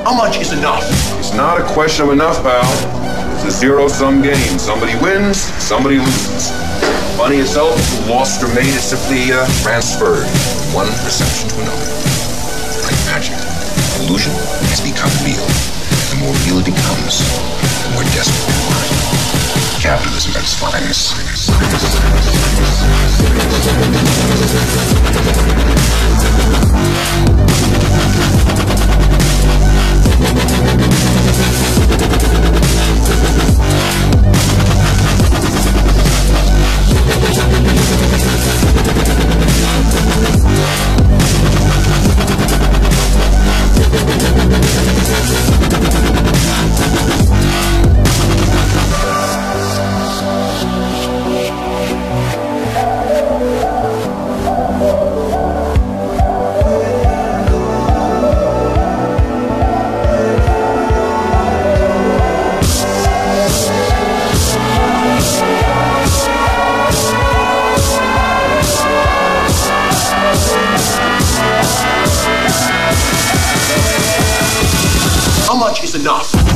How much is enough? It's not a question of enough, pal. It's a zero-sum game. Somebody wins, somebody loses. Money itself, lost or made, is simply transferred from one perception to another. Like magic. Illusion has become real. The more real it becomes, the more desperate you are. Capitalism at its finest. How much is enough?